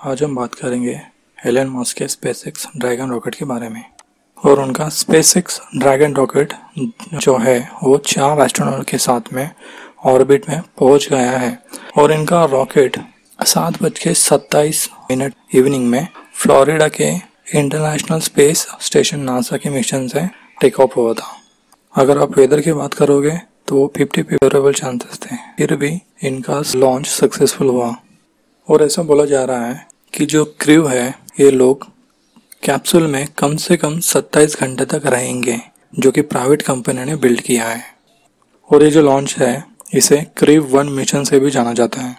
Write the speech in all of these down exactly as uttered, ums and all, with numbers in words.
आज हम बात करेंगे एलन मस्क के स्पेसएक्स ड्रैगन रॉकेट के बारे में। और उनका स्पेसएक्स ड्रैगन रॉकेट जो है वो चार एस्ट्रोनॉट के साथ में ऑर्बिट में पहुंच गया है और इनका रॉकेट सात बज के सत्ताईस मिनट इवनिंग में फ्लोरिडा के इंटरनेशनल स्पेस स्टेशन नासा के मिशन से टेक ऑफ हुआ था। अगर आप वेदर की बात करोगे तो वो फिफ्टी फेवरेबल चांसेस थे, फिर भी इनका लॉन्च सक्सेसफुल हुआ। और ऐसा बोला जा रहा है कि जो क्रू है ये लोग कैप्सूल में कम से कम सत्ताईस घंटे तक रहेंगे, जो कि प्राइवेट कंपनी ने बिल्ड किया है। और ये जो लॉन्च है इसे क्रू वन मिशन से भी जाना जाता है।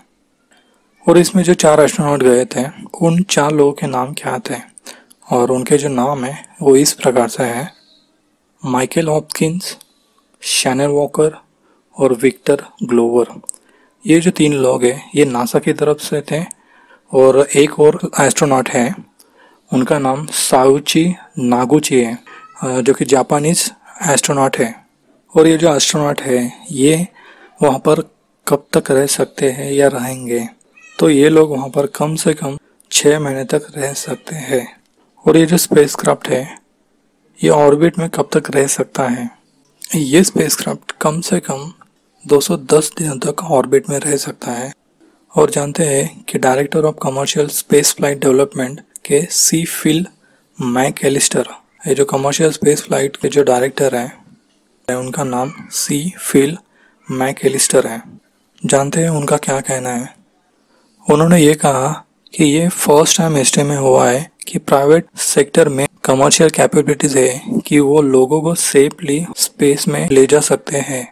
और इसमें जो चार एस्ट्रोनॉट गए थे उन चार लोगों के नाम क्या थे और उनके जो नाम है वो इस प्रकार से है: माइकल हॉपकिंस, शैनन वॉकर और विक्टर ग्लोवर। ये जो तीन लोग हैं ये नासा की तरफ से थे। और एक और एस्ट्रोनॉट है, उनका नाम साउची नागुची है, जो कि जापानीज एस्ट्रोनॉट है। और ये जो एस्ट्रोनॉट है ये वहाँ पर कब तक रह सकते हैं या रहेंगे, तो ये लोग वहाँ पर कम से कम छः महीने तक रह सकते हैं। और ये जो स्पेसक्राफ्ट है ये ऑर्बिट में कब तक रह सकता है, ये स्पेसक्राफ्ट कम से कम दो सौ दस दिनों तक ऑर्बिट में रह सकता है। और जानते हैं कि director of commercial space flight development के सी फिल मैकएलिस्टर, ये जो कमर्शियल स्पेस फ्लाइट के जो डायरेक्टर हैं उनका नाम सी फिल मैकएलिस्टर है। जानते हैं उनका क्या कहना है? उन्होंने ये कहा कि ये फर्स्ट टाइम हिस्ट्री में हुआ है कि प्राइवेट सेक्टर में कमर्शियल कैपेबिलिटीज है कि वो लोगों को सेफली स्पेस में ले जा सकते हैं।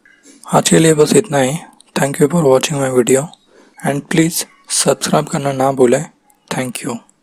आज के लिए बस इतना ही। Thank you for watching my video and please subscribe करना ना भूलें। Thank you.